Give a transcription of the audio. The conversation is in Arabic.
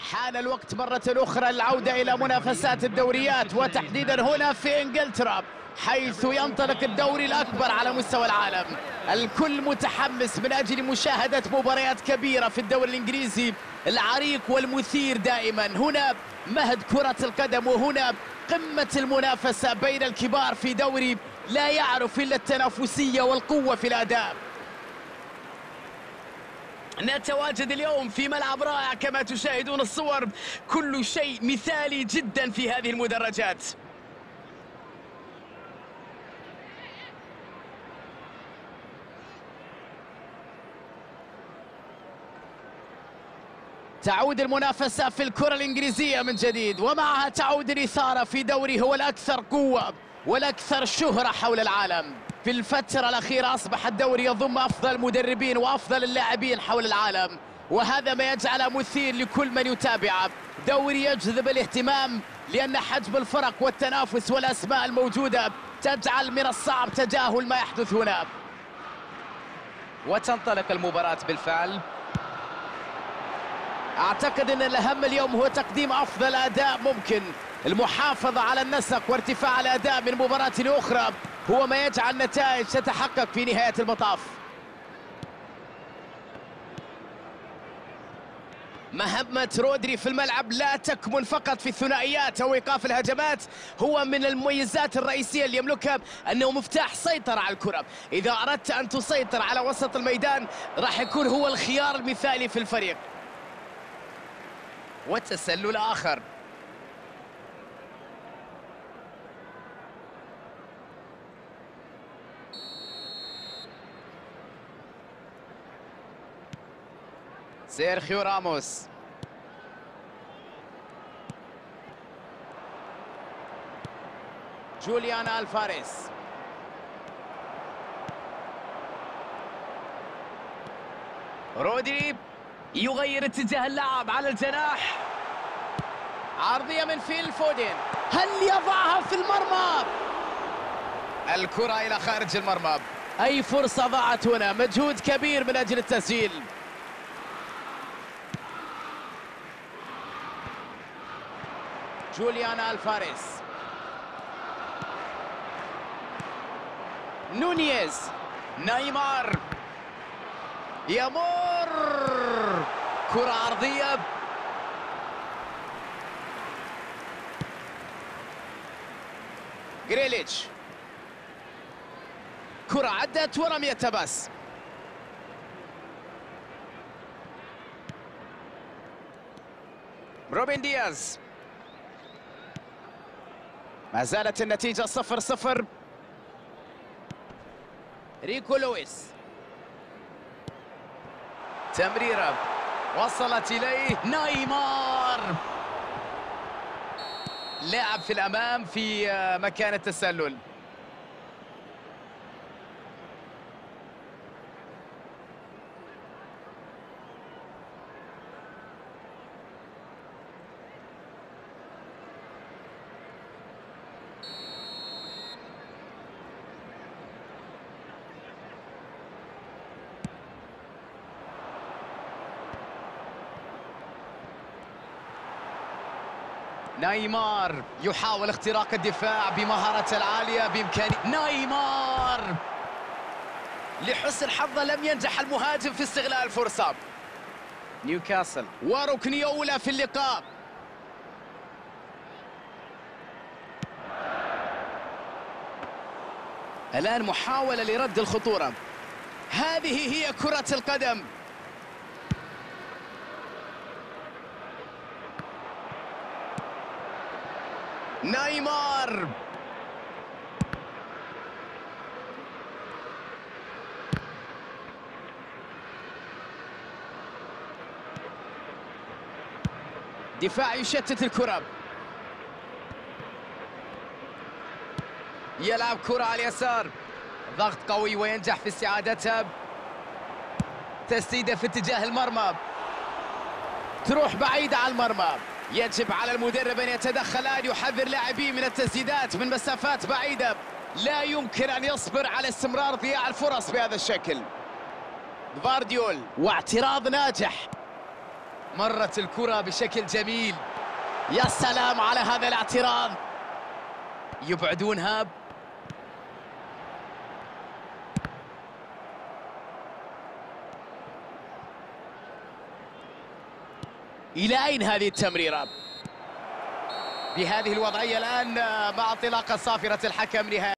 حان الوقت مرة أخرى للعودة إلى منافسات الدوريات، وتحديدا هنا في إنجلترا حيث ينطلق الدوري الأكبر على مستوى العالم. الكل متحمس من أجل مشاهدة مباريات كبيرة في الدوري الإنجليزي العريق والمثير دائما. هنا مهد كرة القدم، وهنا قمة المنافسة بين الكبار في دوري لا يعرف إلا التنافسية والقوة في الأداء. نتواجد اليوم في ملعب رائع كما تشاهدون الصور، كل شيء مثالي جدا في هذه المدرجات. تعود المنافسة في الكرة الإنجليزية من جديد، ومعها تعود الإثارة في دوري هو الأكثر قوة والأكثر شهرة حول العالم. في الفترة الأخيرة أصبح الدوري يضم أفضل المدربين وأفضل اللاعبين حول العالم، وهذا ما يجعله مثير لكل من يتابعه. دوري يجذب الاهتمام لأن حجم الفرق والتنافس والأسماء الموجودة تجعل من الصعب تجاهل ما يحدث هنا. وتنطلق المباراة بالفعل. أعتقد أن الأهم اليوم هو تقديم أفضل أداء ممكن. المحافظة على النسق وارتفاع الأداء من مباراة لأخرى هو ما يجعل النتائج تتحقق في نهاية المطاف. مهمة رودري في الملعب لا تكمن فقط في الثنائيات أو إيقاف الهجمات، هو من المميزات الرئيسية اللي يملكها أنه مفتاح سيطرة على الكرة. إذا أردت أن تسيطر على وسط الميدان راح يكون هو الخيار المثالي في الفريق. والتسلل آخر. سيرخيو راموس. جوليان الفاريز. رودري يغير اتجاه اللعب على الجناح. عرضية من فيل فودين، هل يضعها في المرمى؟ الكرة إلى خارج المرمى. أي فرصة ضاعت هنا، مجهود كبير من أجل التسجيل. جوليان الفاريز. نونيز. نيمار يمر، كرة عرضية. جريليتش، كرة عدت ولم يتبس. روبن دياز. ما زالت النتيجة 0-0. ريكو لويس. تمريرة وصلت إليه نيمار، لاعب في الأمام في مكان التسلل. نيمار يحاول اختراق الدفاع بمهارته العالية بإمكانه. نيمار لحسن حظه لم ينجح المهاجم في استغلال الفرصة. نيوكاسل وركنية أولى في اللقاء. الآن محاولة لرد الخطورة. هذه هي كرة القدم. نيمار دفاع يشتت الكرة. يلعب كرة على اليسار، ضغط قوي وينجح في استعادتها. تسديدة في اتجاه المرمى، تروح بعيدة على المرمى. يجب على المدرب أن يتدخل الآن، يحذر لاعبيه من التسديدات من مسافات بعيدة. لا يمكن أن يصبر على استمرار ضياع الفرص بهذا الشكل. فارديول واعتراض ناجح. مرت الكرة بشكل جميل. يا سلام على هذا الاعتراض. يبعدونها. إلى أين هذه التمريرة؟ بهذه الوضعية الآن مع انطلاقة صافرة الحكم نهائيا.